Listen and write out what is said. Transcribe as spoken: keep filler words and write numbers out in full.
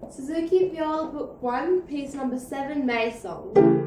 Suzuki Viola Book one, piece number seven, May Song.